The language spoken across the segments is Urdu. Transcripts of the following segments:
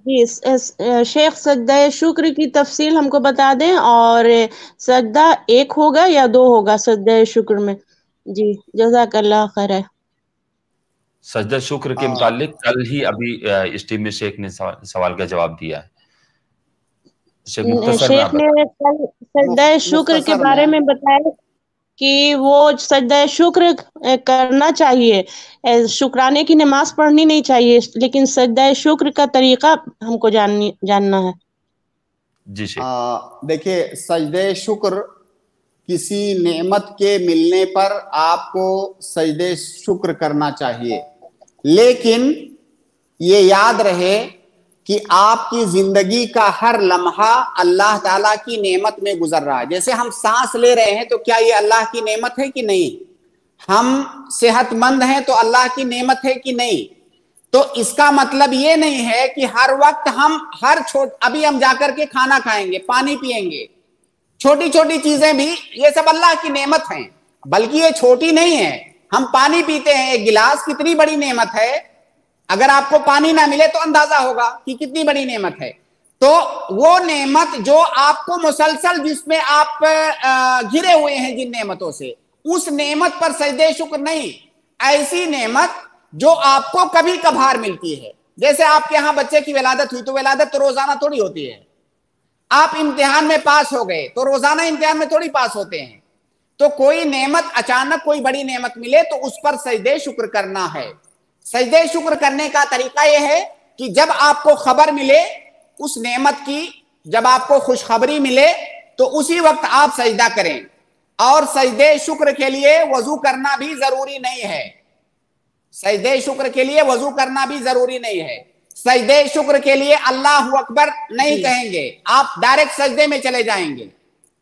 جی شیخ سجدہ شکر کی تفصیل ہم کو بتا دیں، اور سجدہ ایک ہوگا یا دو ہوگا سجدہ شکر میں؟ جی جزاک اللہ خیر. سجدہ شکر کے متعلق کل ہی ابھی اس ٹیم میں شیخ نے سوال کا جواب دیا ہے. شیخ نے کل سجدہ شکر کے بارے میں بتایا کہ وہ سجدہ شکر کرنا چاہیے، شکرانے کی نماز پڑھنی نہیں چاہیے، لیکن سجدہ شکر کا طریقہ ہم کو جاننا ہے. جی دیکھیے، سجدہ شکر کسی نعمت کے ملنے پر آپ کو سجدہ شکر کرنا چاہیے، لیکن یہ یاد رہے کہ آپ کی زندگی کا ہر لمحہ اللہ تعالیٰ کی نعمت میں گزر رہا ہے. جیسے ہم سانس لے رہے ہیں تو کیا یہ اللہ کی نعمت ہے کہ نہیں؟ ہم صحت مند ہیں تو اللہ کی نعمت ہے کہ نہیں؟ تو اس کا مطلب یہ نہیں ہے کہ ہر وقت ہم ابھی ہم جا کر کے کھانا کھائیں گے، پانی پیئیں گے، چھوٹی چھوٹی چیزیں بھی یہ سب اللہ کی نعمت ہیں، بلکہ یہ چھوٹی نہیں ہے. ہم پانی پیتے ہیں، ایک گلاس کتنی بڑی نعمت ہے. اگر آپ کو پانی نہ ملے تو اندازہ ہوگا کہ کتنی بڑی نعمت ہے. تو وہ نعمت جو آپ کو مسلسل جس میں آپ گھرے ہوئے ہیں جن نعمتوں سے، اس نعمت پر سجدہ شکر نہیں. ایسی نعمت جو آپ کو کبھی کبھار ملتی ہے. جیسے آپ کے ہاں بچے کی ولادت ہوئی تو ولادت تو روزانہ تھوڑی ہوتی ہے. آپ امتحان میں پاس ہو گئے تو روزانہ امتحان میں تھوڑی پاس ہوتے ہیں. تو کوئی نعمت اچانک کوئی بڑی نعمت ملے تو اس پر سجدہ شکر کرنا ہے. سجدہ شکر کرنے کا طریقہ یہ ہے کہ جب آپ کو خبر ملے اس نعمت کی، جب آپ کو خوشخبری ملے تو اسی وقت آپ سجدہ کریں. اور سجدہ شکر کے لیے وضو کرنا بھی ضروری نہیں ہے. سجدہ شکر کے لیے وضو کرنا بھی ضروری نہیں ہے. سجدہ شکر کے لیے اللہ اکبر نہیں کہیں گے، آپ ڈائریکٹ سجدے میں چلے جائیں گے.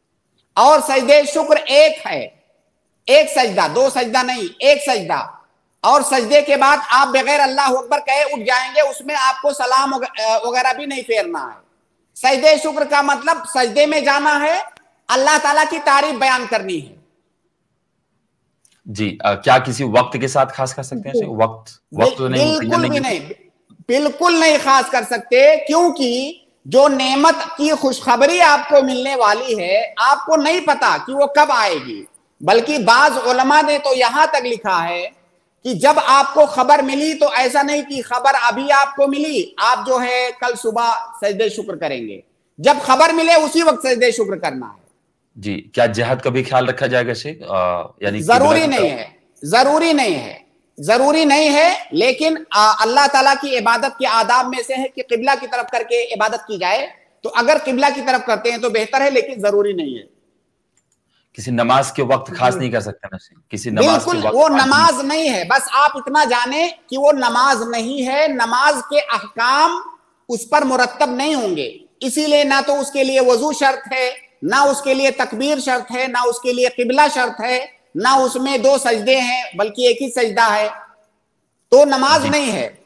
اور سجدہ شکر ایک ہے، ایک سجدہ، دو سجدہ نہیں، ایک سجدہ. اور سجدے کے بعد آپ بغیر اللہ اکبر کہے اٹھ جائیں گے، اس میں آپ کو سلام وغیرہ بھی نہیں پھیرنا ہے. سجدہ شکر کا مطلب سجدے میں جانا ہے، اللہ تعالیٰ کی تعریف بیان کرنی ہے. جی کیا کسی وقت کے ساتھ خاص کر سکتے ہیں؟ وقت تو نہیں، بالکل بھی نہیں، بالکل نہیں خاص کر سکتے، کیونکہ جو نعمت کی خوشخبری آپ کو ملنے والی ہے آپ کو نہیں پتا کہ وہ کب آئے گی. بلکہ بعض علماء نے تو یہاں تک لکھا ہے کہ جب آپ کو خبر ملی تو ایسا نہیں کہ خبر ابھی آپ کو ملی آپ جو ہے کل صبح سجدہ شکر کریں گے. جب خبر ملے اسی وقت سجدہ شکر کرنا ہے. جی کیا جہاد کا بھی خیال رکھا جائے گا شیخ؟ یعنی ضروری نہیں ہے، ضروری نہیں ہے، ضروری نہیں ہے، لیکن اللہ تعالیٰ کی عبادت کے آداب میں سے ہے کہ قبلہ کی طرف کر کے عبادت کی جائے. تو اگر قبلہ کی طرف کرتے ہیں تو بہتر ہے، لیکن ضروری نہیں ہے. کسی نماز کے وقت خاص نہیں کر سکتے نا کسی نماز کے وقت؟ وہ نماز نہیں ہے، بس آپ اتنا جانیں کہ وہ نماز نہیں ہے. نماز کے احکام اس پر مرتب نہیں ہوں گے، اسی لیے نہ تو اس کے لیے وضو شرط ہے، نہ اس کے لیے تکبیر شرط ہے، نہ اس کے لیے قبلہ شرط ہے، نہ اس میں دو سجدے ہیں بلکہ ایک ہی سجدہ ہے. تو نماز نہیں ہے.